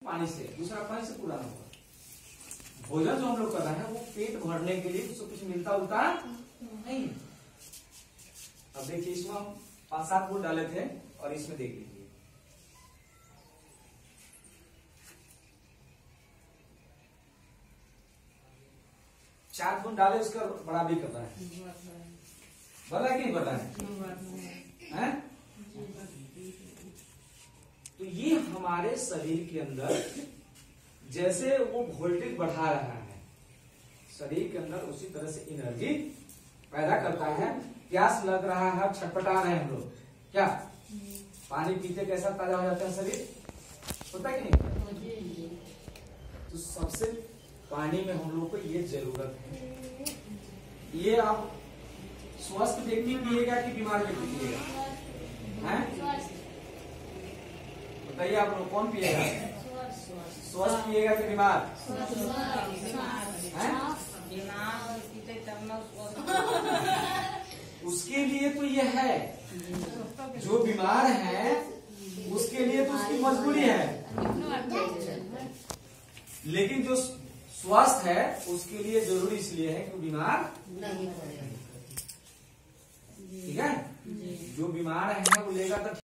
पानी से, दूसरा पानी से पूरा होगा। भोजन जो हम लोग कर रहे हैं वो पेट भरने के लिए, उसको कुछ मिलता उलता नहीं। अब देखिए इसमें हम 5-7 बूंद डाले थे और इसमें देख लीजिए 4 बूंद डाले, उसका बराबरी करना है। बन रहा है कि नहीं बन रहा है? तो ये हमारे शरीर के अंदर जैसे वो वोल्टेज बढ़ा रहा है शरीर के अंदर, उसी तरह से एनर्जी पैदा करता है। प्यास लग रहा है, छटपटा रहे हैं हम लोग, क्या पानी पीते कैसा ताजा हो जाता है शरीर, होता है कि नहीं? तो सबसे पानी में हम लोग को ये जरूरत है। ये आप स्वस्थ व्यक्ति पिएगा कि बीमार व्यक्ति पिएगा? बताइए आप लोग कौन पिएगा? स्वस्थ पिएगा कि बीमार? उसके लिए तो ये है, जो बीमार है उसके लिए तो उसकी मजबूरी है, लेकिन जो स्वस्थ है उसके लिए जरूरी इसलिए है कि बीमार नहीं पड़ेगा। ठीक है, जो बीमार है वो लेगा तो